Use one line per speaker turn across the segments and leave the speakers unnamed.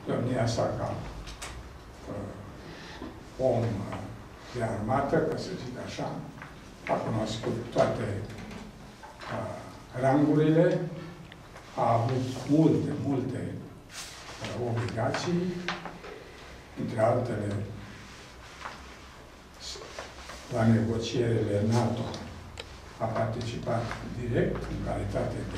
domnia sa ca om de armată, ca să zic așa, a cunoscut toate rangurile, a avut multe obligații, între altele, la negocierile NATO a participat direct în calitate de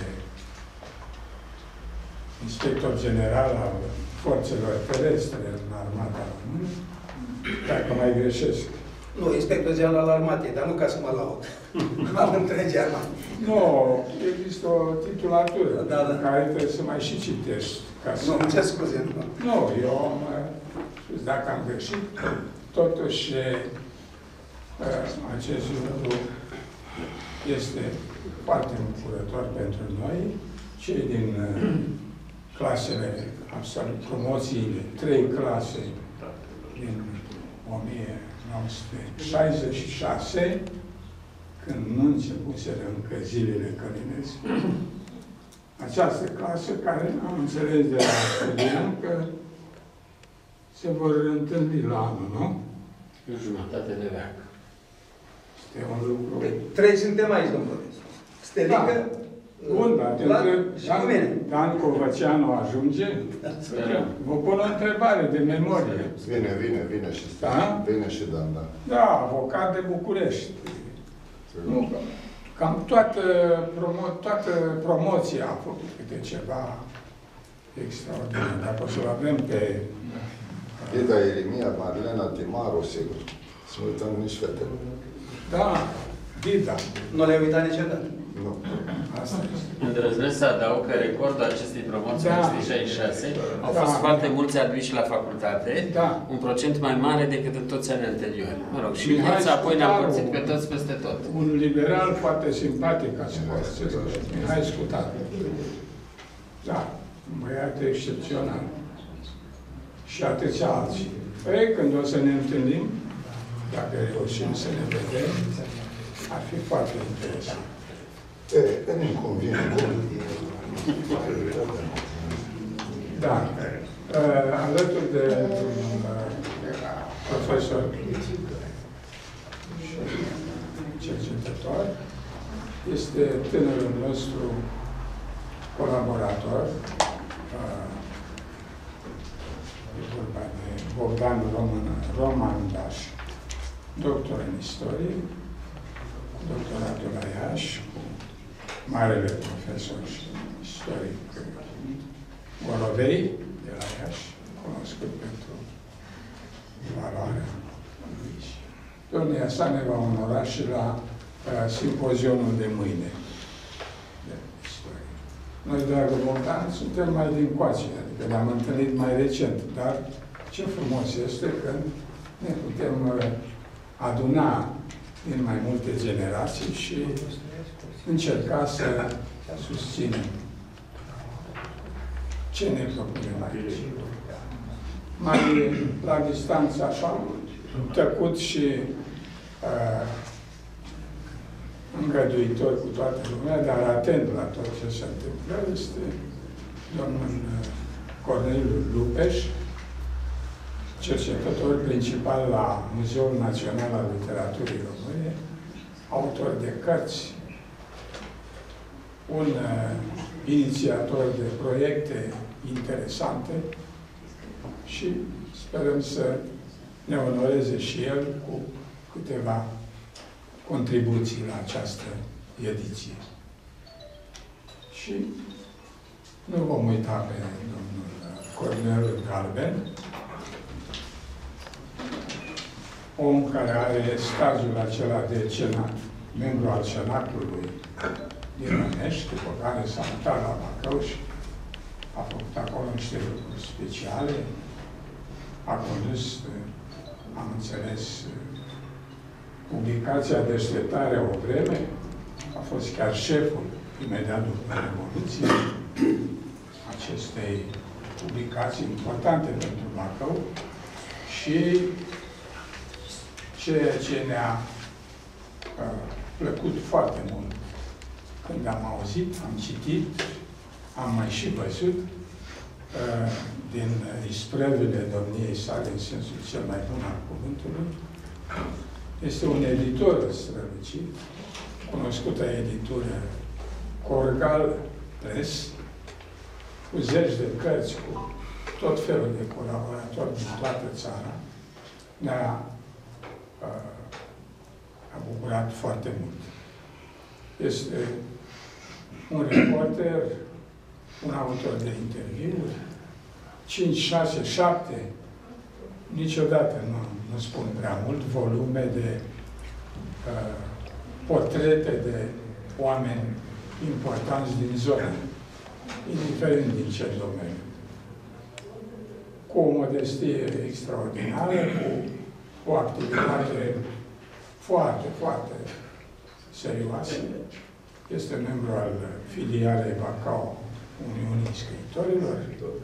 inspector general al forțelor terestre în armata română, dacă mai greșesc.
Nu, inspector general al armatei, dar nu ca să mă laud. Am întregi armate.
Nu, există o titulatură care trebuie să mai și citești.
Nu, ce scuze.
Nu, eu am spus dacă am greșit, totuși acest lucru este foarte îmbucurător pentru noi, cei din clasele absolut, promoțiile, 3 clase din 1966, când nu începuseră încă zilele Călinescu, această clasă care am înțeles de la Călinescu că se vor întâlni la anul, nu?
În jumătate de veac.
Este un lucru...
3 suntem aici, domnule. Stelică,
bun, dar Dan Covăceanu ajunge? Vă pun o întrebare de memorie.
Vine și
da?
Vine și Dan, da.
Da, avocat de București. Nu, cam toată promoția a făcut câte ceva extraordinar. Dacă o să-l avem pe...
Ida Elimia, Marilena Timaru, sigur. Să nu uităm nici fetele.
Da, Dida.
Nu le-ai uitat niciodată.
Nu.
Asta este.
Îndrăznesc să adaug că recordul acestei promoții este 66. Au fost foarte mulți admiși la facultate, un procent mai mare decât în toți anii anteriori. Mă rog, și viața apoi ne-a părțit pe toți peste tot.
Un liberal foarte simpatic, ca să spun. Mihai Scutat. Da, un băiat excepțional. Și atâția alții. Păi, când o să ne întâlnim, dacă reușim să ne vedem, ar fi foarte interesant.
Nu-mi convine.
Da. Alături de profesor și cercetător, este tânărul nostru colaborator, e vorba de Bogdan Romandaș, doctor în istorie, doctoratul la Iași, cu marele profesor și istoric Gorovei, de la Iași, cunoscut pentru valoarea lui. Domnia sa ne va onora și la simpozionul de mâine de istorie. Noi, dragă Bogdan, suntem mai din coace, adică ne-am întâlnit mai recent, dar ce frumos este că ne putem aduna din mai multe generații și încerca să susținem ce ne propunem aici. Mai la distanță, așa, tăcut și îngăduitor cu toată lumea, dar atent la tot ce se întâmplă, este domnul Corneliu Lupeș, cercetător principal la Muzeul Național al Literaturii Române, autor de cărți, un inițiator de proiecte interesante și sperăm să ne onoreze și el cu câteva contribuții la această ediție. Și nu vom uita pe domnul Cornel Galben, om care are stajul acela de cenat, membru al Senatului din Rănești, după care s-a mutat la Bacău și a făcut acolo niște lucruri speciale. A condus, am înțeles, publicația Deșteptarea o vreme, a fost chiar șeful, imediat după Revoluție, acestei publicații importante pentru Bacău și ceea ce ne-a plăcut foarte mult când am auzit, am citit, am mai și văzut din isprăvile domniei sale, în sensul cel mai bun al cuvântului. Este un editor strălucit, cunoscută editură Corgal Press, cu zeci de cărți, cu tot felul de colaboratori din toată țara. Ne-a bucurat foarte mult. Este un reporter, un autor de interviuri, 5, 6, 7, niciodată nu spun prea mult, volume de portrete de oameni importanți din zonă, indiferent din ce domeniu. Cu o modestie extraordinară, cu o activitate foarte, foarte serioasă. Este membru al filialei Bacău Uniunii Scriitorilor.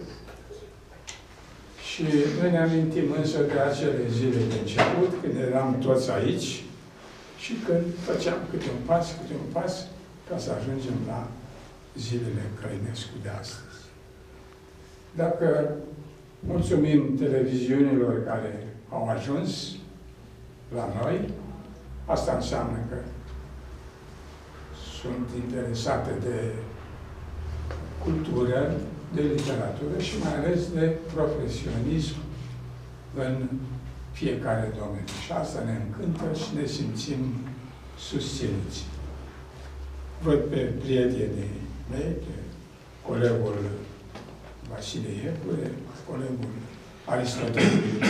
Și noi ne amintim însă de acele zile de început, când eram toți aici și când făceam câte un pas, ca să ajungem la zilele Crăinescu de astăzi. Dacă mulțumim televiziunilor care au ajuns la noi, asta înseamnă că sunt interesate de cultură, de literatură și mai ales de profesionism în fiecare domeniu. Și asta ne încântă și ne simțim susținuți. Văd pe prietenii mei, pe colegul Vasile Iepure, colegul Aristotel,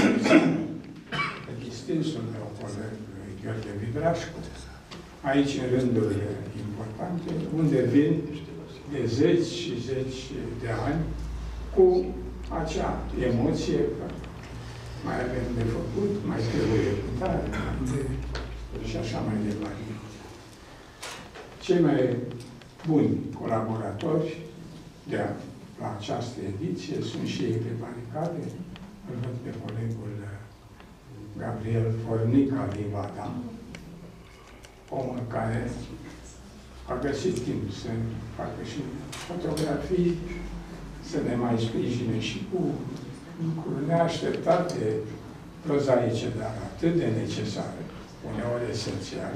pe distinsul meu coleg Gheorghe Vidrașcu, aici în rândurile importante, unde vin de zeci și zeci de ani cu acea emoție că mai avem de făcut, mai trebuie tare, și așa mai departe. Cei mai buni colaboratori de la această ediție sunt și ei pe baricade. Îl văd pe colegul Gabriel Fornica Livada, omul care a găsit timp să facă și fotografii, să ne mai sprijine și cu lucruri neașteptate, prozaice, dar atât de necesare, uneori esențiale.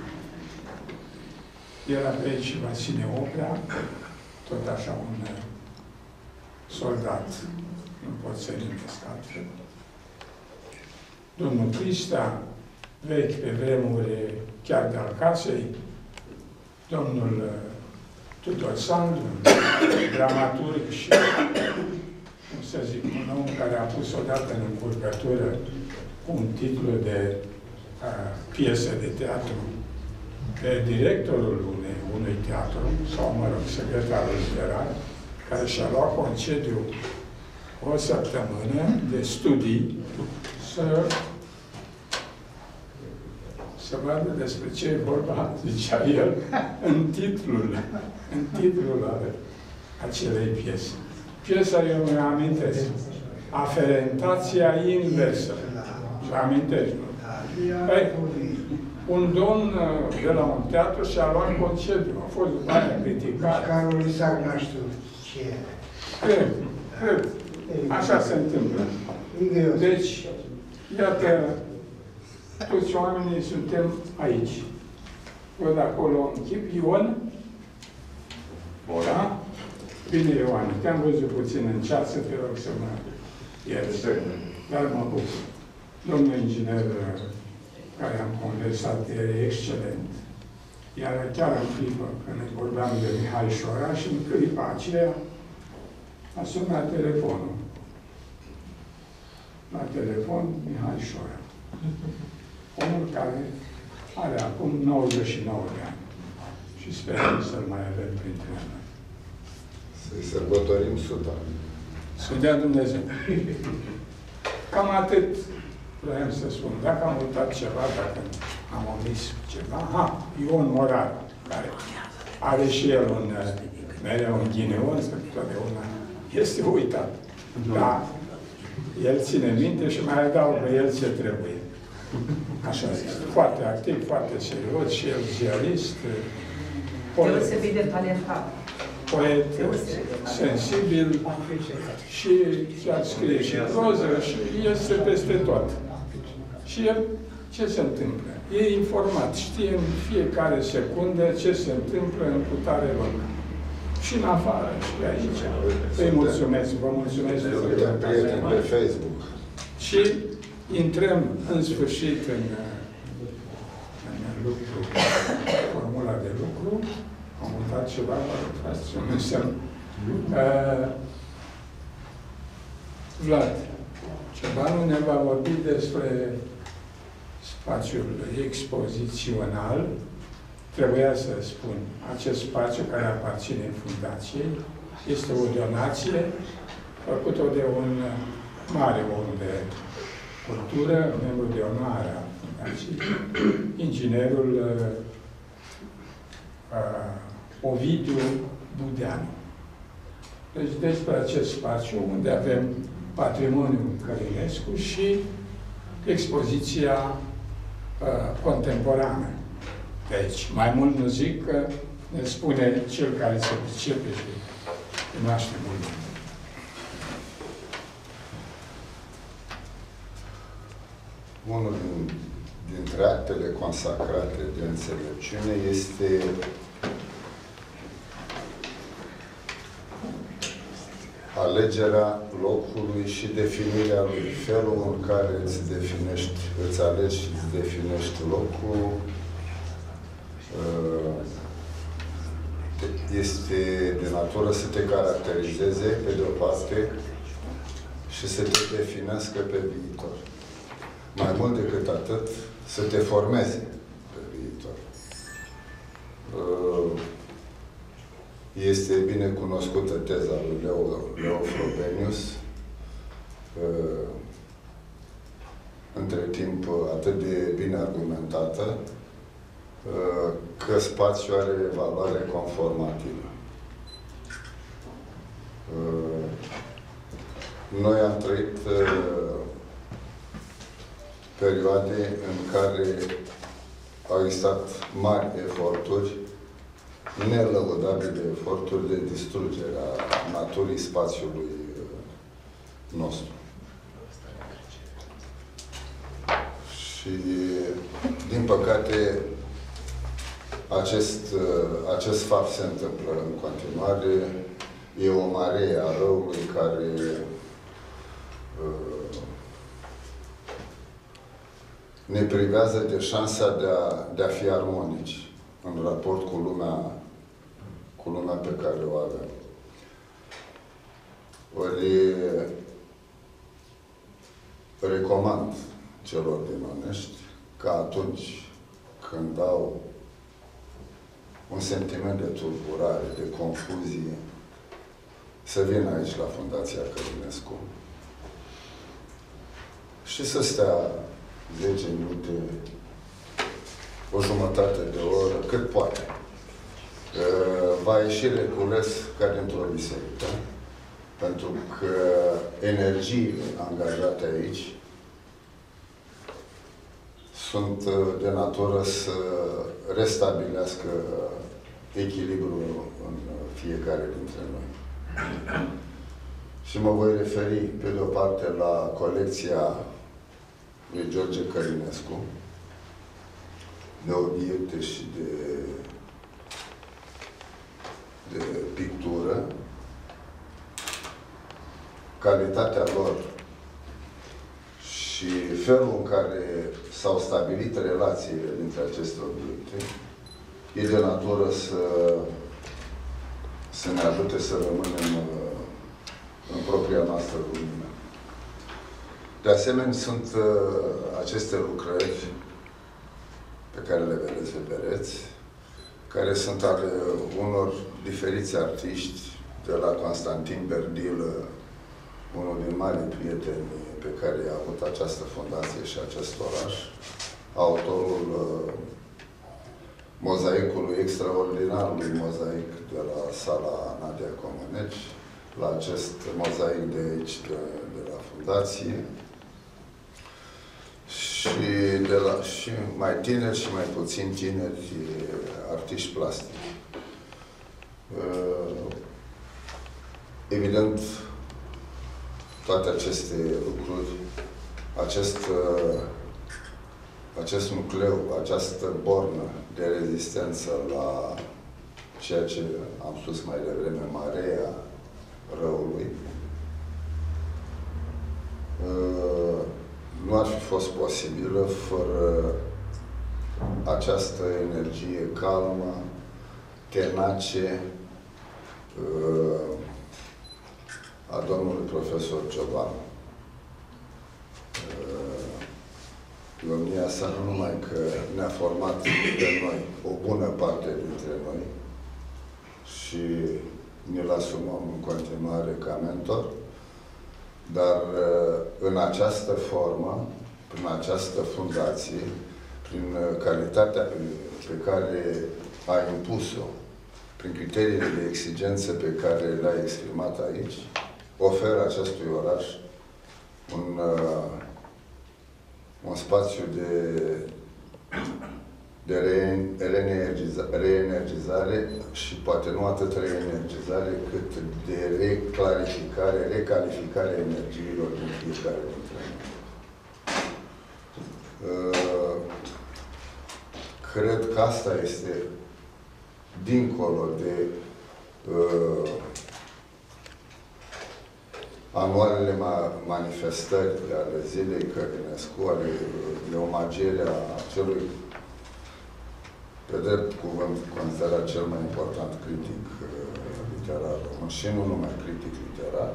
Era pe aici Vasile Oprea, tot așa un soldat, nu pot să limesc altfel. Domnul Crista, vechi pe vremuri chiar de-al casei, domnul Tudor Sandu, dramaturg și, cum să zic, un om care a pus odată în încurcătură un titlu de piesă de teatru pe directorul unui teatru, sau, mă rog, secretarul general, care și-a luat concediu o săptămână de studii să vadă despre ce e vorba, zicea el, în titlul acelei piese. Piesa, eu îmi amintesc, Aferentația inversă. Și amintesc, nu? Păi, un domn de la un teatru și-a luat concediu. A fost după aia criticat.
Carol Isaac n-a știut ce e.
Cred. Așa se întâmplă. Deci, iată, toți oamenii suntem aici. Văd acolo în chip. Ion? Da? Bine, Ioane, te-am văzut puțin în ceață, te rog să mă ierți. Dar mă bucur. Domnul inginer care am conversat, era excelent. Iar chiar în clipă, când vorbeam de Mihai Șora, și în clipa aceea a sunat telefonul. La telefon, Mihai Șora. Omul care are acum 99 de ani. Și sperăm să-l mai avem printre noi.
Să-i sărbătorim 100.
Să dea Dumnezeu. Cam atât vreau să spun. Dacă am uitat ceva, dacă am omis ceva, Ion Morar, care are și el mereu un ghineon, că totdeauna este uitat. Dar el ține minte și mai adaugă el ce trebuie. Așa este. Foarte activ, foarte serios și el ziarist.
Deosebit de talentat.
poet sensibil și chiar scrie și proză și este peste tot. Și el, ce se întâmplă? E informat, știe în fiecare secundă ce se întâmplă în cutare loc. Și în afară, și pe aici. Îi mulțumesc, vă mulțumesc.
Suntem prieteni pe Facebook.
Și intrăm în sfârșit în lucru, formula de lucru. Am uitat ceva, faceți un semn. Vlad Ciobanu ne va vorbi despre spațiul expozițional. Trebuia să spun, acest spațiu care aparține fundației este o donație făcută de un mare om de cultură, membru de onoare a fundației, inginerul Ovidiu Budeanu. Deci despre acest spațiu unde avem patrimoniul Călinescu și expoziția contemporană. Deci, mai mult nu zic că ne spune cel care se pricepe și cunoaște mult.
Unul dintre actele consacrate de înțelepciune este alegerea locului și definirea lui. Felul în care îți alegi și îți definești locul este de natură să te caracterizeze, pe de o parte, și să te definească pe viitor. Mai mult decât atât, să te formeze pe viitor. Este bine cunoscută teza lui Leo Frobenius, între timp atât de bine argumentată, că spațiul are valoare conformativă. Noi am trăit perioade în care au existat mari eforturi, nelăudabile eforturi de distrugere a naturii spațiului nostru. Și, din păcate, acest fapt se întâmplă în continuare. E o mare a răului care ne privează de șansa de a fi armonici în raport cu lumea pe care o avem. Ori recomand celor din Onești ca atunci când au un sentiment de tulburare, de confuzie, să vină aici la Fundația Călinescu și să stea 10 minute, o jumătate de oră, cât poate. Va ieși recules ca dintr-o biserică, pentru că energiile angajate aici sunt de natură să restabilească echilibrul în fiecare dintre noi. Și mă voi referi, pe de o parte, la colecția lui George Călinescu, de obiecte și de pictură, calitatea lor și felul în care s-au stabilit relațiile dintre aceste obiecte, e de natură să ne ajute să rămânem în propria noastră lumină. De asemenea, sunt aceste lucrări pe care le vedeți pe pereți, care sunt ale unor diferiți artiști, de la Constantin Berdilă, unul din marii prieteni pe care i-a avut această fundație și acest oraș, autorul mozaicului extraordinarului mozaic de la sala Nadia Comăneci, la acest mozaic de aici, de la fundație, și mai tineri și mai puțin tineri artiști plastici. Evident, toate aceste lucruri, acest nucleu, această bornă de rezistență la ceea ce am spus mai devreme, marea răului, nu ar fi fost posibilă fără această energie calmă, tenace a domnului profesor Ciobanu. Domnia sa nu numai că ne-a format pe noi, o bună parte dintre noi, și ne-l asumăm în continuare ca mentor, dar în această formă, prin această fundație, prin calitatea pe care a impus-o, prin criteriile de exigență pe care le-a exprimat aici, oferă acestui oraș un spațiu de reenergizare și poate nu atât reenergizare, cât de recalificare a energiilor din fiecare dintre noi. Cred că asta este dincolo de anualele manifestări ale Zilei Călinescu, de omagierea celui, pe drept cuvânt, considerat cel mai important critic literar român, și nu numai critic literar.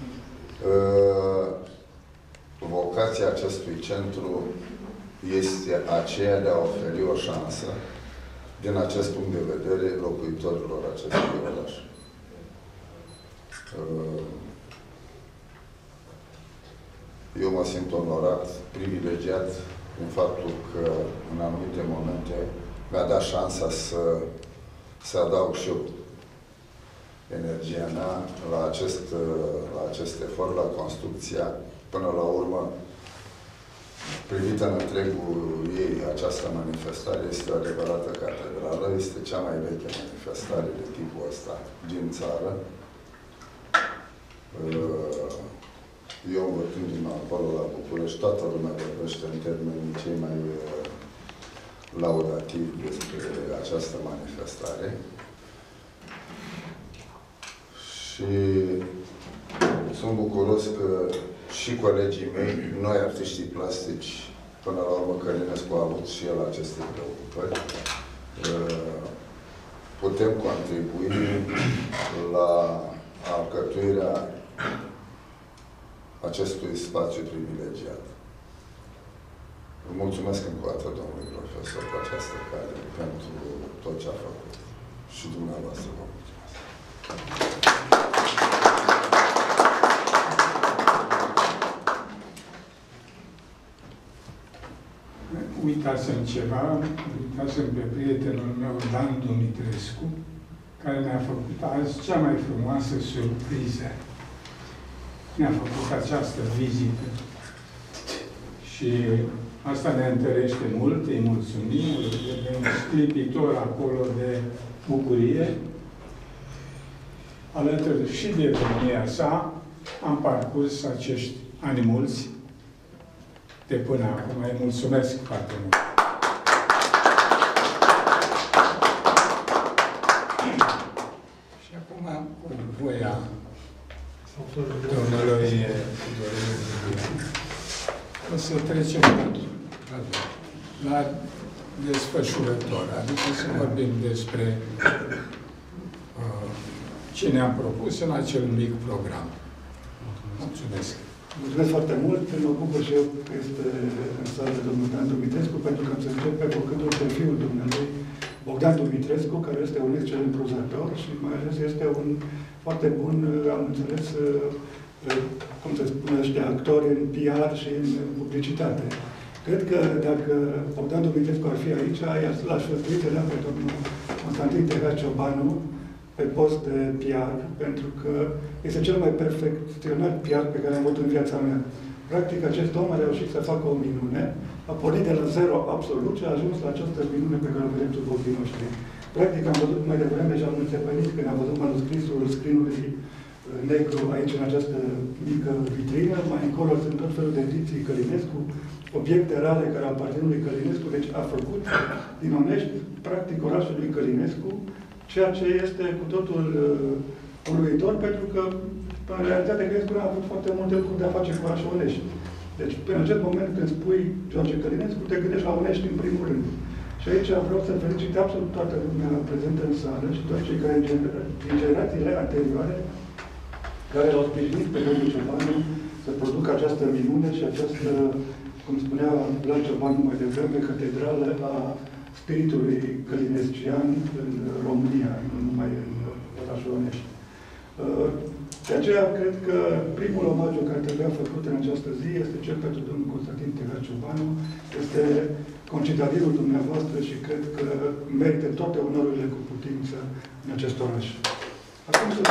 Vocația acestui centru este aceea de a oferi o șansă, din acest punct de vedere, locuitorilor acestui oraș. Eu mă simt onorat, privilegiat, prin faptul că în anumite momente mi-a dat șansa să adaug și eu energia mea la acest efort, la construcția, până la urmă, privită în întregul ei, această manifestare este o adevărată catedrală, este cea mai veche manifestare de tipul ăsta din țară. Eu, învățându-mă acolo la București, toată lumea vorbește în termenii cei mai laudativi despre această manifestare. Și sunt bucuros că și colegii mei, noi artiștii plastici, până la urmă Călinescu a avut și el aceste preocupări, putem contribui la alcătuirea acestui spațiu privilegiat. Vă mulțumesc încă o dată, domnului profesor, pe această cale, pentru tot ce a făcut. Și dumneavoastră vă mulțumesc.
Uitasem ceva, uitasem pe prietenul meu, Dan Dumitrescu, care ne-a făcut azi cea mai frumoasă surpriză. Ne-a făcut această vizită. Și asta ne întărește mult, îi mulțumim, e un sclipitor acolo de bucurie. Alături și de domnia sa, am parcurs acești ani mulți de până acum. Îi mulțumesc foarte mult. Și acum, cu voia domnului o să trecem la desfășurător, adică să vorbim despre ce ne-am propus în acel mic program. Mulțumesc!
Mulțumesc foarte mult. Mă bucur și eu că este în sală domnul Dan Dumitrescu, pentru că am să încep evocându-l pe fiul dumnealui, Bogdan Dumitrescu, care este un excelent prozator și mai ales este un foarte bun, am înțeles, cum se spune ăștia, actori în PR și în publicitate. Cred că dacă Bogdan Dumitrescu ar fi aici, l-aș sfătuit pe domnul Constantin Terea Ciobanu pe post de PR, pentru că este cel mai perfecționat PR pe care am avut în viața mea. Practic, acest om a reușit să facă o minune, a pornit de la zero absolut și a ajuns la această minune pe care o vedem sub ochii noștri. Practic am văzut mai devreme și am înțepenit când am văzut manuscrisul scrinului negru aici în această mică vitrină. Mai încolo sunt tot felul de ediții Călinescu, obiecte reale care aparțin lui Călinescu, deci a făcut din Onești, practic, orașul lui Călinescu, ceea ce este cu totul uluitor, pentru că, în realitate, Călinescu a avut foarte multe lucruri de a face cu orașul Onești. Deci, în acest moment, când spui George Călinescu, te gândești la Onești în primul rând. Și aici vreau să felicit absolut toată lumea prezentă în sală și toți cei care, din generațiile anterioare, care l-au sprijinit pe domnul Ciobanu să producă această minune și această, cum spunea Vlad Ciobanu mai devreme, catedrală a spiritului călinescian în România, nu numai în orașul Onești. De aceea, cred că primul omagiu care trebuia făcut în această zi este cel pentru domnul Constantin Tigar Ciobanu. Este concitadinul dumneavoastră și cred că merită toate onorurile cu putință în acest oraș. Acum să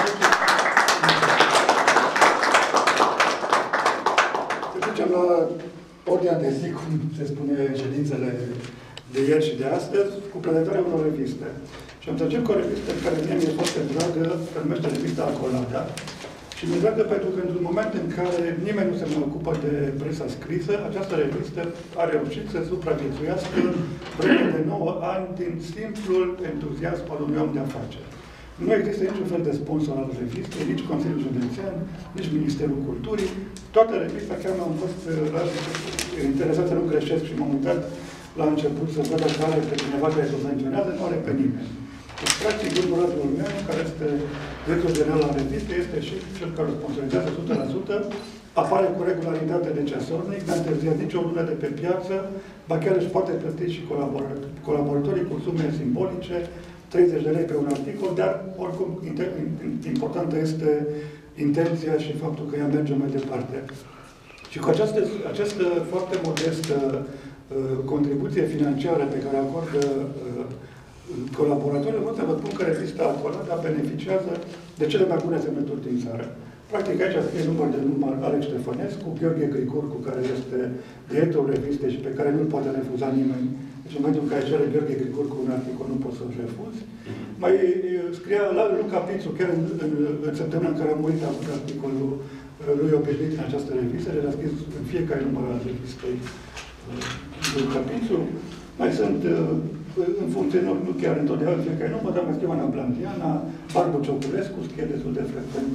trecem la ordinea de zi, cum se spune în ședințele de ieri și de astăzi, cu prezentarea unor reviste. Și am să încep cu o revistă care mie mi-e foarte dragă, se numește revista Acolada. Și mi-e dragă pentru că într-un moment în care nimeni nu se mai ocupă de presa scrisă, această revistă a reușit să supraviețuiască vreme de 9 ani din simplul entuziasm al unui om de afaceri. Nu există niciun fel de sponsor al revistei, nici Consiliul Județean, nici Ministerul Culturii. Toată revista, chiar m-am fost interesat să nu greșesc și m-am uitat la început să văd dacă are pe cineva care subvenționează, nu are pe nimeni. Deci, practic, domnul Radu Olmeanu, care este director general al revistei, este și cel care o sponsorizează 100%, apare cu regularitate de ceasornic, n-a întârziat nicio lună de pe piață, ba chiar își poate plăti și colaboratorii cu sume simbolice, 30 de lei pe un articol, dar, oricum, importantă este intenția și faptul că ea merge mai departe. Și cu această foarte modestă contribuție financiară pe care acordă colaboratorii, vreau să vă spun că revista Acolada beneficiază de cele mai bune semnături din țară. Practic, aici scrie număr Alex Ștefănescu, Gheorghe Grigurcu, care este directorul revistei și pe care nu-l poate refuza nimeni. Deci, în momentul în care cere Gheorghe Grigurcu un articol, nu poți să-l refuzi. Mai scria la Luca Pițu, chiar în săptămâna în care a murit, a avut articolul lui obișnuit în această revistă, le-a scris în fiecare număr al revistei Luca Pițu. Mai sunt în funcție, nu chiar întotdeauna în fiecare număr, dar mai scriu Ana Blandiana, Barbu Cioculescu, scrie destul de frecvent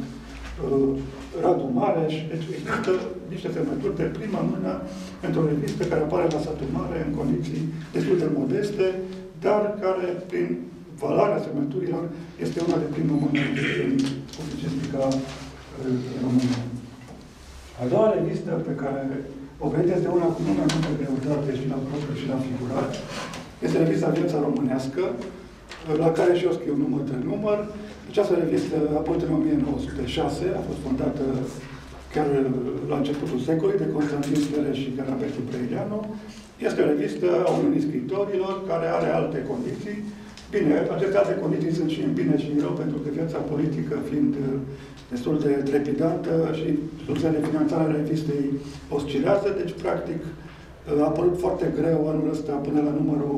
Radu Mareș. Deci există niște semnături de prima mână într-o revistă care apare la Satul Mare în condiții destul de modeste, dar care, prin valoarea semnăturilor, este una de primă mână în publicistica România. A doua revistă pe care o vedeți de una cu numai multă greutate și la propriu și la figurat, este revista Viața Românească, la care și eu scriu număr de număr. Această revistă a apărut în 1906, a fost fondată chiar la începutul secolului de Constantin Sfere și Garabetu Brăileanu. Este o revistă a Uniunii Scriitorilor, care are alte condiții. Bine, aceste alte condiții sunt și în bine și în rău, pentru că viața politică fiind destul de trepidantă și sursele de finanțare a revistei oscilează, deci, practic, a apărut foarte greu anul ăsta până la numărul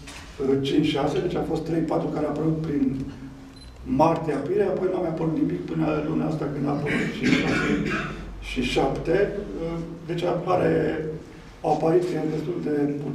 5-6, deci a fost 3-4 care a apărut prin martie-aprilie, apoi nu a mai apărut nimic până luna asta când a apărut 5-6 și 7. Deci apare o apariție destul de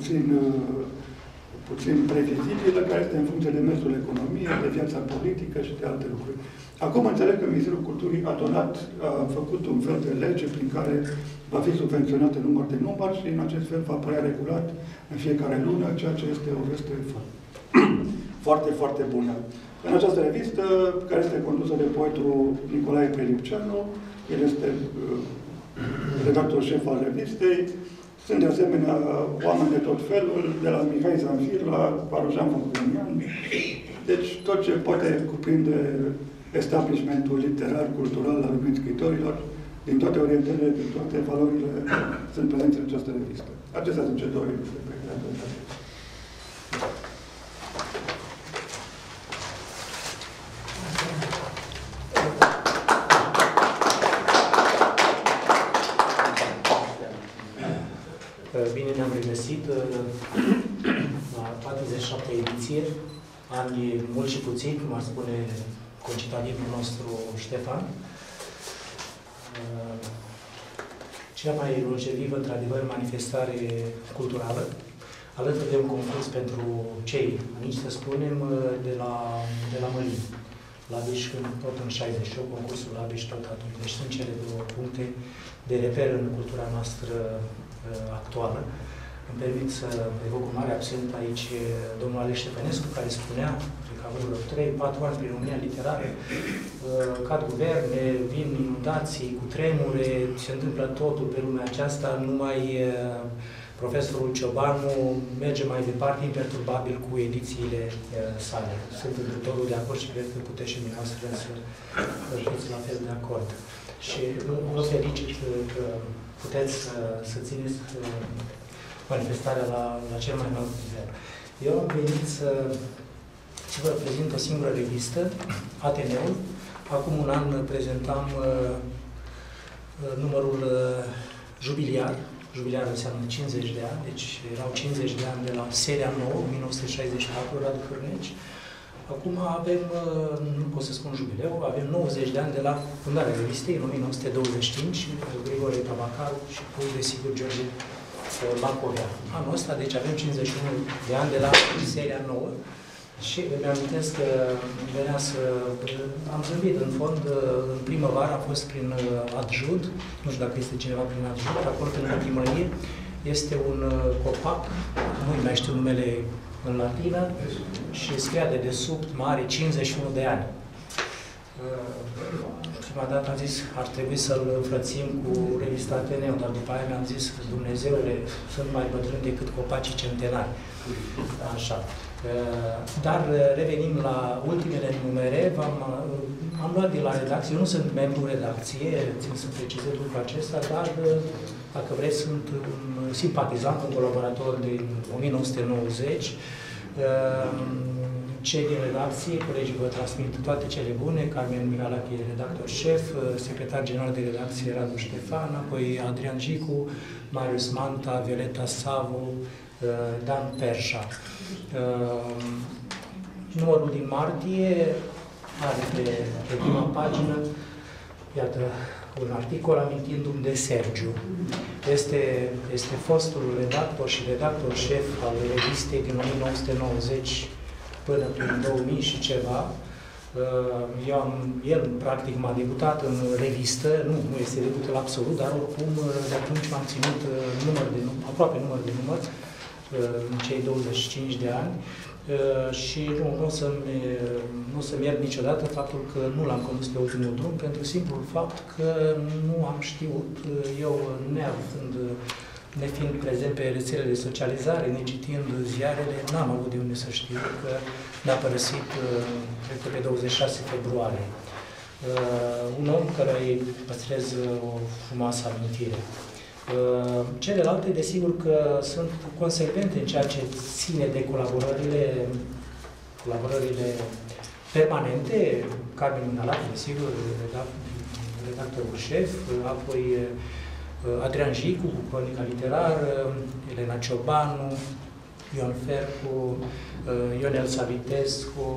puțin previzibilă, care este în funcție de mersul economiei, de viața politică și de alte lucruri. Acum înțeleg că Ministerul Culturii a făcut un fel de lege prin care va fi subvenționat în număr de număr și în acest fel va apărea regulat în fiecare lună, ceea ce este o veste foarte, foarte bună. În această revistă, care este condusă de poetul Nicolae Prelipceanu, el este redactor șef al revistei, sunt de asemenea oameni de tot felul, de la Mihai Zanfir la Parojan Văgănian. Deci tot ce poate cuprinde establishmentul literar, cultural al lumii scriitorilor, din toate orientările, din toate valorile, sunt prezente în această revistă. Acestea sunt cele două reviste pe care le-am prezentat.
Bine ne-am regăsit la 47-a ediție ani mult și puțin, cum ar spune concitadinul nostru Ștefan. Cea mai longevivă, într-adevăr, manifestare culturală, alături de un concurs pentru cei mici, să spunem, de la Mălin. La Biș, tot în 68, concursul la Biș tot atunci. Deci sunt cele două puncte de reper în cultura noastră actuală. Îmi permit să evoc un mare absent aici domnul Alex Ștefănescu, care spunea, cred că a avut 3-4 ani prin România literară, cad guverne, vin inundații, cu tremure, se întâmplă totul pe lumea aceasta, numai profesorul Ciobanu merge mai departe, imperturbabil, cu edițiile sale. Sunt într totul de acord și cred că puteți și dumneavoastră să fiți la fel de acord. Și vă felicit că puteți să țineți manifestarea la cel mai înalt nivel. Eu am venit să vă prezint o singură revistă, Ateneul. Acum un an prezentam numărul jubiliar. Jubiliar înseamnă 50 de ani, deci erau 50 de ani de la seria nouă, 1964, Radu Cârneci. Acum avem, nu pot să spun jubileu, avem 90 de ani de la fundarea revistei, în 1925, Grigore Tabacaru și cu, desigur, George Bacovea. Anul ăsta, deci avem 51 de ani de la seria nouă și îmi amintesc că venea să... Am zâmbit, în fond, în primăvară a fost prin adjud, nu știu dacă este cineva prin adjud, acolo prin Timărie, este un copac, nu mai știu numele în latină, și scria de desubt mare 51 de ani. Prima dată am zis, ar trebui să-l înfrățim cu revista Ateneu, dar după aia mi-am zis, Dumnezeule, sunt mai bătrâni decât copacii centenari. Așa. Dar revenim la ultimele numere, am luat de la redacție, eu nu sunt membru redacție, țin să precizez lucrul acesta, dar dacă vreți, sunt un simpatizant, un colaborator din 1990. Cei din redacție, colegii vă transmit toate cele bune, Carmen Mihalache, redactor șef, secretar general de redacție Radu Ștefan, apoi Adrian Gicu, Marius Manta, Violeta Savu, Dan Perșa. Numărul din martie are pe prima pagină, iată, un articol amintindu-mi de Sergiu. Este fostul redactor și redactor șef al revistei din 1990 până prin 2000 și ceva. El, practic, m-a debutat în revistă, nu este debutul absolut, dar oricum de atunci m-am ținut aproape număr de număr în cei 25 de ani și nu o să-mi iert niciodată faptul că nu l-am condus pe ultimul drum, pentru simplul fapt că nu am știut, eu nefiind prezent pe rețelele de socializare, necitind ziarele, n-am avut de unde să știu că ne-a părăsit, cred că pe 26 februarie. Un om care îi păstrez o frumoasă amintire. Celelalte, desigur că sunt consecvente în ceea ce ține de colaborările permanente, Carmen Mihalache, desigur, redactorul șef, apoi Adrian Gicu, cu cronica literară, Elena Ciobanu, Ion Fercu, Ionel Savitescu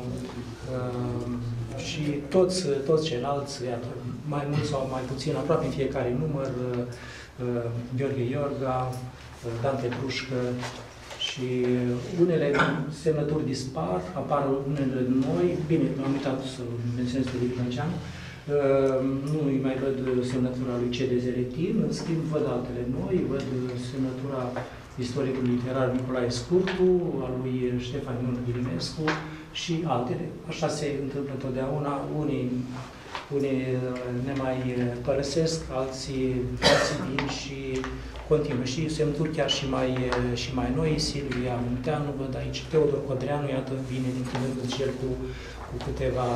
și toți ceilalți, mai mult sau mai puțin, aproape în fiecare număr, Gheorghe Iorga, Dan Petrușcă și unele semnături dispar, apar unele noi, bine, am uitat să menționez pe Liviu. Nu-i mai văd semnătura lui C. de Zeretin, în schimb văd altele noi, văd semnătura istoricului literar Nicolae Scurtu, al lui Ștefan Ion Ghilimescu și altele. Așa se întâmplă întotdeauna, unii ne mai părăsesc, alții vin și continuă. Și semnături chiar și mai noi, Silvia Munteanu, văd aici, Teodor Codreanu, iată, vine din când în când și el cu câteva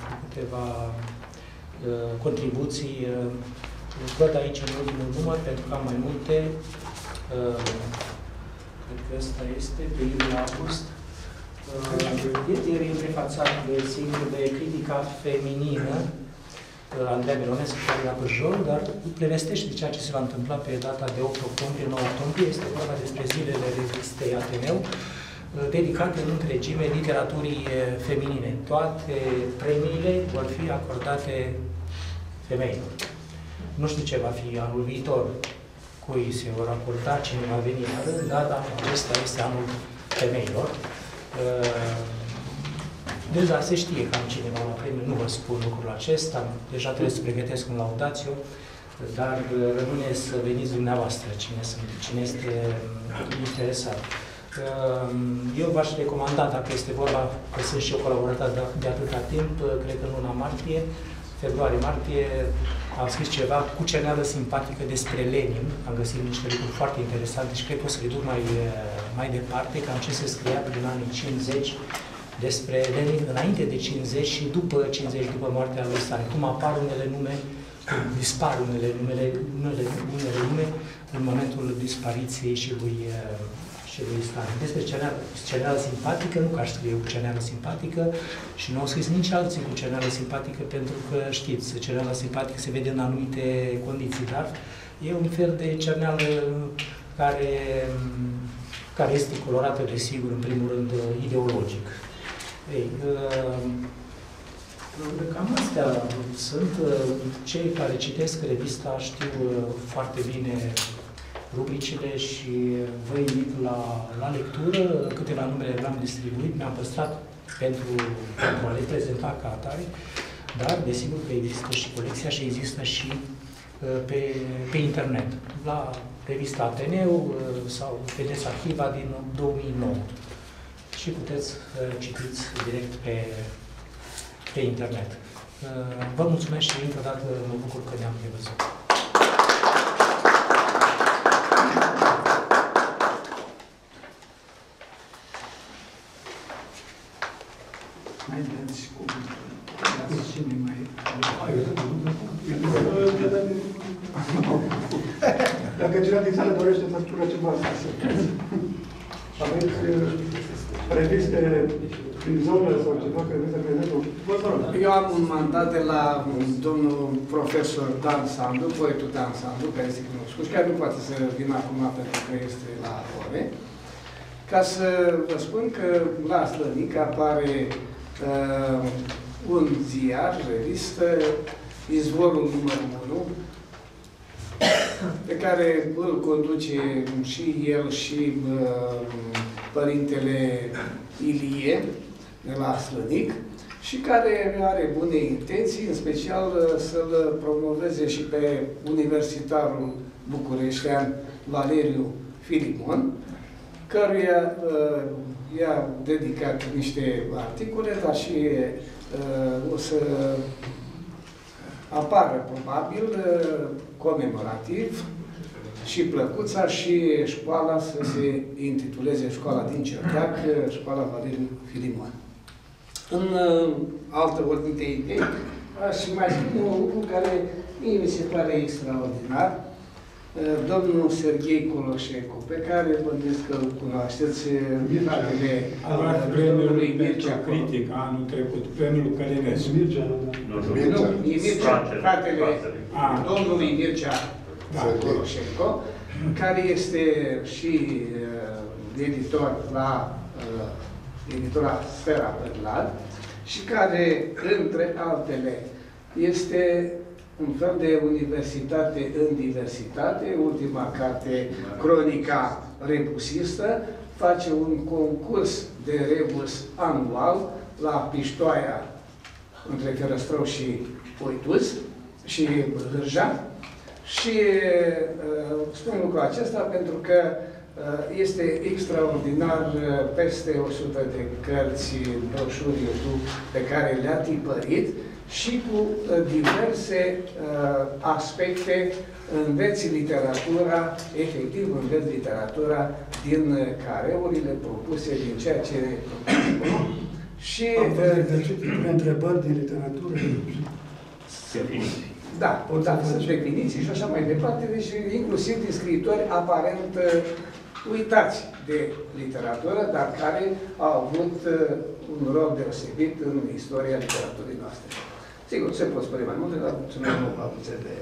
contribuții. Văd aici în ultimul număr, pentru că am mai multe. Cred că ăsta este, pe iulie-august. E prefațat de critica feminină, Andreea Mironescu, care era Păjol, dar prevestește ceea ce se va întâmpla pe data de 8 octombrie, 9 octombrie. Este vorba despre zilele revistei Ateneu. dedicate în întregime literaturii feminine. Toate premiile vor fi acordate femeilor. Nu știu ce va fi anul viitor, cui se vor acorda, cine va veni la rând, dar acesta este anul femeilor. Deja se știe cam cine va lua premiu, nu vă spun lucrul acesta, deja trebuie să pregătesc un laudațiu, dar rămâne să veniți dumneavoastră, cine este interesat. Eu v-aș recomanda, dacă este vorba, că sunt și eu colaborator de atâta timp, cred că în luna martie, februarie-martie, am scris ceva cu cerneală simpatică despre Lenin. Am găsit niște lucruri foarte interesante și cred că o să le duc mai departe, cam ce se scria prin anii 50 despre Lenin înainte de 50 și după 50, după moartea lui Stalin. Cum apar unele nume, dispar unele nume în momentul dispariției și lui Stalin. Despre cerneală simpatică, nu că aș scrie cu cerneală simpatică și nu au scris nici alții cu cerneală simpatică, pentru că, știți, cerneala simpatică se vede în anumite condiții, dar e un fel de cerneală care este colorată, desigur, în primul rând, ideologic. Ei, cam astea sunt. Cei care citesc revista știu foarte bine rubricile și vă invit la lectură. Câteva numere le-am distribuit, mi-am păstrat pentru a le prezenta ca atare, dar desigur că există și colecția și există și pe internet, la revista Ateneu sau vedeți arhiva din 2009 și puteți citiți direct pe internet. Vă mulțumesc și încă o dată mă bucur că ne-am revăzut.
Mai dați cuvântul. Cine mai... Dacă cineva din sală dorește să spună ceva, să aveți reviste prin zonă sau ceva care vreți să prezentă?
Eu am un mandat de la domnul profesor Dan Sandu, poetul Dan Sandu, care este cunoscut și care nu poate să vină acum pentru că este la ore, ca să vă spun că la Slănic apare un ziar, revistă, Izvorul numărul 1, pe care îl conduce și el și părintele Ilie de la Slănic și care are bune intenții, în special să-l promoveze și pe universitarul bucureștean Valeriu Filimon, căruia i-a dedicat niște articole, dar și o să apară probabil comemorativ și plăcuța și școala să se intituleze Școala din Certeac, Școala Valeriu Filimon. În altă ordine de idei, aș mai spune un lucru care mie mi se pare extraordinar. Domnul Serghei Coloșencu, pe care bănuiesc că îl cunoașteți, fratele domnului Mircea
critic anul trecut, premiul Călinescu.
Nu, e Mircea, fratele domnului Mircea Coloșencu, care este și editor la editura Sfera Bărlar și care, între altele, este un fel de universitate în diversitate. Ultima carte, Cronica Rebusistă, face un concurs de rebus anual la Piștoaia, între Cărăstrău și Oituz și Hârja. Și spun lucrul acesta pentru că este extraordinar, peste 100 de cărți, broșuri, pe care le-a tipărit și cu diverse aspecte. Înveți literatura, efectiv înveți literatura din careurile propuse, din ceea ce și
întrebări din literatură.
Da, sunt definiții și așa mai departe, deci inclusiv din scriitori aparent uitați de literatură, dar care au avut un rol deosebit în istoria literaturii noastre. Sigur, se pot spune mai multe, dar mulțumesc mult la puțin de...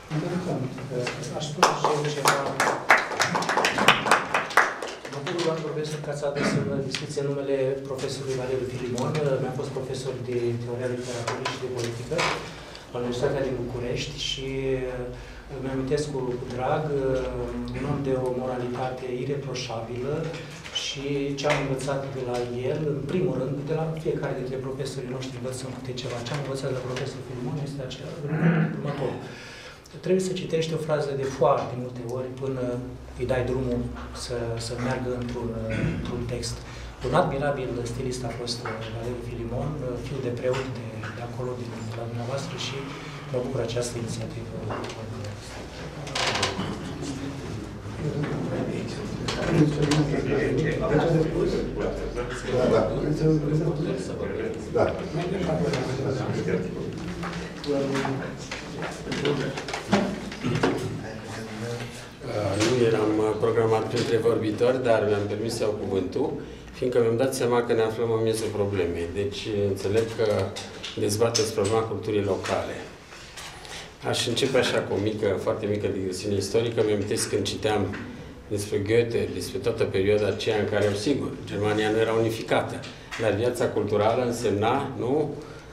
Aș spune și eu ceva. Mă bucur doar profesor, că ați adus în discuție numele profesorului Valeriu Filimon. Mi-a fost profesor de teoria literaturii și de politică la Universitatea din București și îmi amintesc cu drag un om de o moralitate ireproșabilă și ce am învățat de la el, în primul rând, de la fiecare dintre profesorii noștri învățăm câte ceva. Ce am învățat de la profesorul Filimon este următorul. Trebuie să citești o frază de foarte multe ori până îi dai drumul să meargă într-un text. Un admirabil stilist a fost Valeriu Filimon, fiul de preot de acolo, din la dumneavoastră, și mă bucur această inițiativă.
Nu eram programat printre vorbitori, dar mi-am permis să iau cuvântul, fiindcă mi-am dat seama că ne aflăm în miezul problemei. Deci înțeleg că dezbateți problema culturii locale. Aș începe așa cu o foarte mică digresiune istorică. Mi-am amintesc când citeam despre Goethe, despre toată perioada aceea în care, sigur, Germania nu era unificată, dar viața culturală însemna, nu,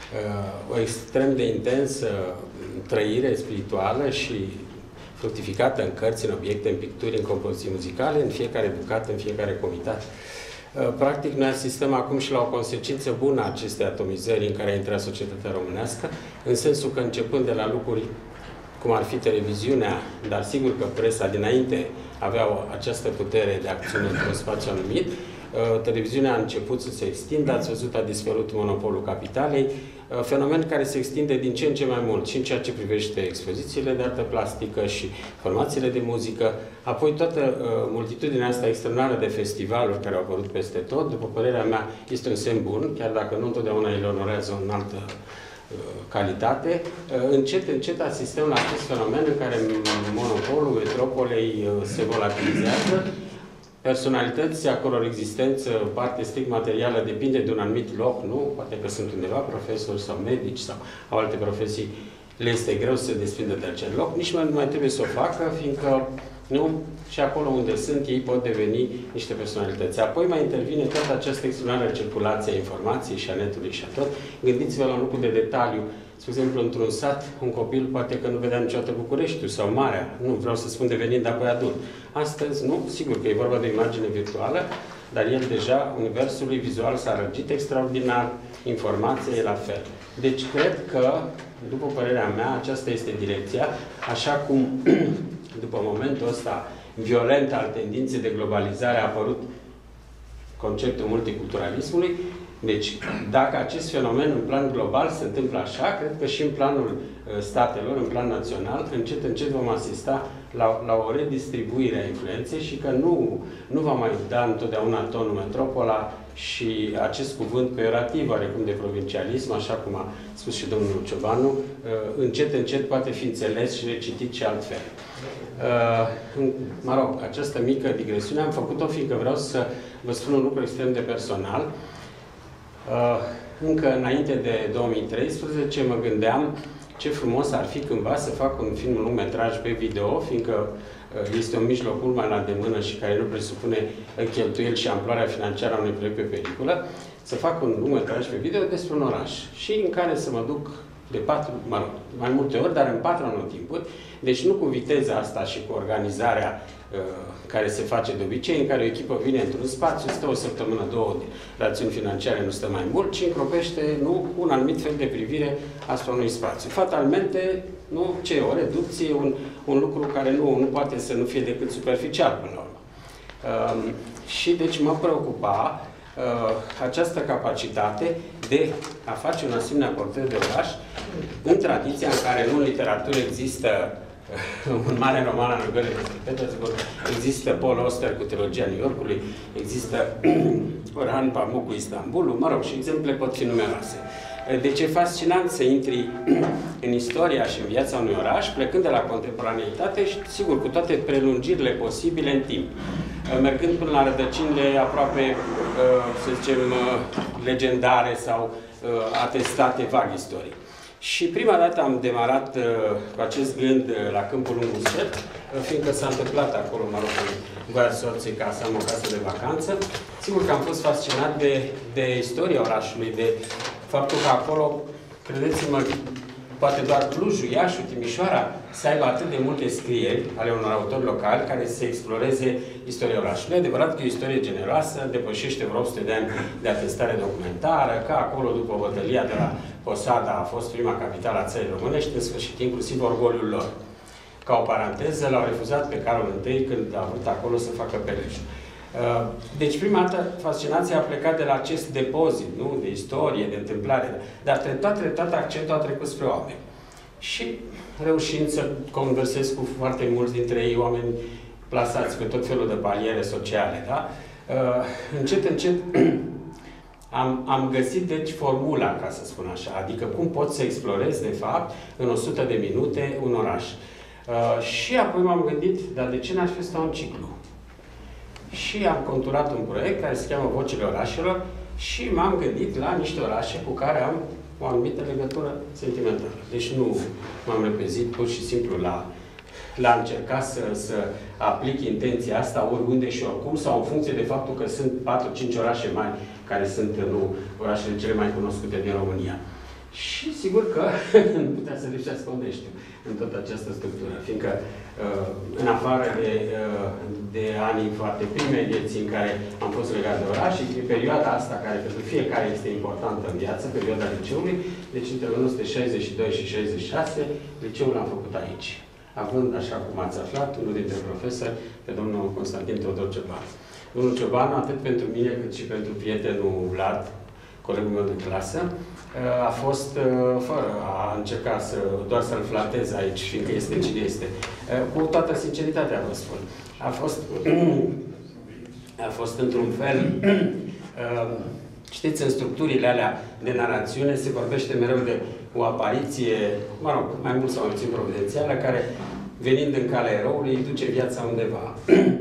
o extrem de intensă trăire spirituală și fructificată în cărți, în obiecte, în picturi, în compoziții muzicale, în fiecare bucată, în fiecare comitat. Practic, noi asistăm acum și la o consecință bună a acestei atomizări în care a intrat societatea românească, în sensul că, începând de la lucruri cum ar fi televiziunea, dar sigur că presa dinainte avea această putere de acțiune într-un spațiu anumit, televiziunea a început să se extindă, ați văzut, a dispărut monopolul capitalei, fenomen care se extinde din ce în ce mai mult și în ceea ce privește expozițiile de artă plastică și formațiile de muzică, apoi toată multitudinea asta extraordinară de festivaluri care au apărut peste tot, după părerea mea, este un semn bun, chiar dacă nu întotdeauna ele onorează o înaltă calitate. Încet, încet asistăm la acest fenomen în care monopolul metropolei se volatilizează. Personalități a căror existență, parte strict materială, depinde de un anumit loc, nu? Poate că sunt undeva profesori sau medici sau alte profesii, le este greu să se desprindă de acel loc. Nici nu mai trebuie să o facă, fiindcă, nu? Și acolo unde sunt, ei pot deveni niște personalități. Apoi mai intervine toată această extraordinară circulație a informației și a netului și a tot. Gândiți-vă la un lucru de detaliu. Spre exemplu, într-un sat, un copil poate că nu vedea niciodată Bucureștiul sau Marea. Nu vreau să spun devenind apoi adult. Astăzi, nu, sigur că e vorba de o imagine virtuală, dar el deja, universul lui vizual s-a răgit extraordinar, informația e la fel. Deci, cred că, după părerea mea, aceasta este direcția, așa cum, după momentul ăsta violent al tendinței de globalizare, a apărut conceptul multiculturalismului. Deci, dacă acest fenomen în plan global se întâmplă așa, cred că și în planul statelor, în plan național, încet, încet vom asista la o redistribuire a influenței și că nu va mai da întotdeauna tonul metropola și acest cuvânt peiorativ, oarecum de provincialism, așa cum a spus și domnul Ciobanu, încet, încet poate fi înțeles și recitit și altfel. Mă rog, această mică digresiune am făcut-o fiindcă vreau să vă spun un lucru extrem de personal. Încă înainte de 2013 mă gândeam ce frumos ar fi cândva să fac un film lungmetraj pe video, fiindcă este un mijloc mult mai la îndemână și care nu presupune cheltuieli și amploarea financiară a unui proiect pe peliculă, să fac un lungmetraj pe video despre un oraș și în care să mă duc de mai multe ori, dar în 4 anotimpuri, deci nu cu viteza asta și cu organizarea care se face de obicei, în care o echipă vine într-un spațiu, stă o săptămână, 2 de rațiuni financiare, nu stă mai mult, ci încropește, nu, un anumit fel de privire asupra unui spațiu. Fatalmente, nu, ce o reducție, un lucru care nu poate să nu fie decât superficial până la urmă. Și deci mă preocupa această capacitate de a face un asemenea portret de oraș în tradiția în care nu în literatură există un mare roman al lui Petersburg, există Paul Auster cu trilogia New Yorkului, există Orhan Pamuk cu Istanbulul, mă rog, și exemple pot fi numeroase. Deci e fascinant să intri în istoria și în viața unui oraș, plecând de la contemporaneitate și, sigur, cu toate prelungirile posibile în timp. Mergând până la rădăcinile aproape, să zicem, legendare sau atestate vag istoric. Și prima dată am demarat cu acest gând la Câmpul Unguscet, fiindcă s-a întâmplat acolo, mă rog, în Voia Soței, ca să am o casă de vacanță. Sigur că am fost fascinat de istoria orașului, de faptul că acolo, credeți-mă, poate doar Clujul, Iașul, Timișoara, să aibă atât de multe scrieri ale unor autori locali care să exploreze istoria orașului. E adevărat că e o istorie generoasă, depășește vreo 100 de ani de atestare documentară, că acolo, după bătălia de la Posada, a fost prima capitală a țării românești, în sfârșit, inclusiv orgoliul lor. Ca o paranteză, l-au refuzat pe Carol I când a vrut acolo să facă Peleș. Deci, prima dată, fascinația a plecat de la acest depozit, nu? De istorie, de întâmplare, dar treptat accentul a trecut spre oameni. Și reușind să conversez cu foarte mulți dintre ei, oameni plasați pe tot felul de paliere sociale, da? Încet am găsit, deci, formula, ca să spun așa, adică cum pot să explorez, de fapt, în 100 de minute un oraș. Și apoi m-am gândit, dar de ce n-aș fi să un ciclu? Și am conturat un proiect care se cheamă Vocile Orașelor și m-am gândit la niște orașe cu care am o anumită legătură sentimentală. Deci nu m-am repezit pur și simplu la încerca să aplic intenția asta oriunde și oricum, sau în funcție de faptul că sunt 4-5 orașe mari care sunt orașele cele mai cunoscute din România. Și sigur că nu putea să lipsească Oneștiu în toată această structură, fiindcă în afară de anii foarte prime vieții în care am fost legat de oraș și perioada asta care pentru fiecare este importantă în viață, perioada liceului, deci între 1962 și 66, liceul l-am făcut aici, având, așa cum ați aflat, unul dintre profesori, pe domnul Constantin Teodor Ciobanu. Domnul Ciobanu, atât pentru mine cât și pentru prietenul Vlad, colegul meu de clasă, a fost, fără a încerca doar să-l flatez aici, fiindcă este cine este, cu toată sinceritatea vă spun. A fost într-un fel, știți, în structurile alea de narațiune se vorbește mereu de o apariție, mă rog, mai mult sau mai puțin providențială, care, venind în calea eroului, îi duce viața undeva.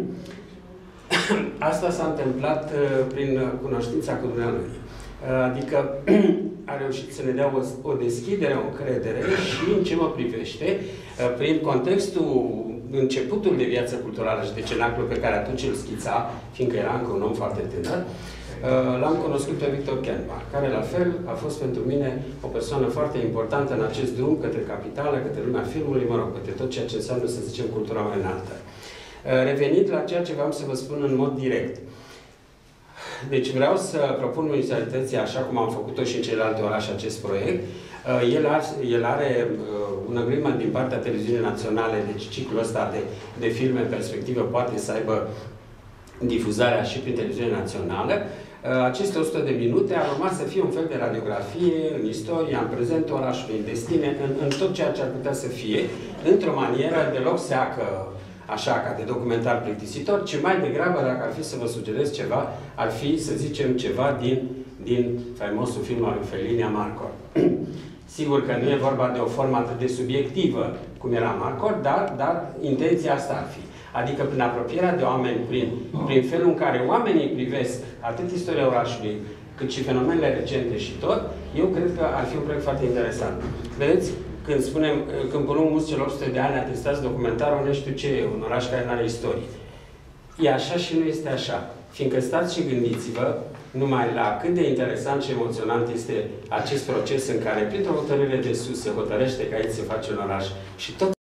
Asta s-a întâmplat prin cunoștința cu Dumnezeu. Adică a reușit să ne dea o deschidere, o încredere și, în ce mă privește, prin contextul, începutul de viață culturală și de cenaclul pe care atunci îl schița, fiindcă era încă un om foarte tânăr, l-am cunoscut pe Victor Kenbach, care, la fel, a fost pentru mine o persoană foarte importantă în acest drum către capitală, către lumea filmului, mă rog, către tot ceea ce înseamnă, să zicem, cultura mai înaltă. Revenind la ceea ce vreau să vă spun în mod direct. Deci vreau să propun municipalității, așa cum am făcut-o și în celelalte orașe, acest proiect. El are un agreement din partea Televiziunii Naționale, deci ciclul ăsta de filme în perspectivă poate să aibă difuzarea și prin Televiziunea Națională. Aceste 100 de minute ar urma să fie un fel de radiografie în istoria, în prezentul orașului, în destine, în tot ceea ce ar putea să fie, într-o manieră deloc seacă, așa, ca de documentar plictisitor, ci mai degrabă, dacă ar fi să vă sugerez ceva, ar fi, să zicem, ceva din faimosul film al lui Fellini, Amarcord. Sigur că nu e vorba de o formă atât de subiectivă cum era Amarcord, dar intenția asta ar fi. Adică prin apropierea de oameni, prin felul în care oamenii privesc atât istoria orașului, cât și fenomenele recente și tot, eu cred că ar fi un proiect foarte interesant. Vedeți? Când spunem Câmpul Unguscet, celor 800 de ani, atestați documentarul, nu știu ce e, un oraș care nu are istorie. E așa și nu este așa. Fiindcă stați și gândiți-vă numai la cât de interesant și emoționant este acest proces în care, printr-o hotărâre de sus, se hotărăște că aici se face un oraș și tot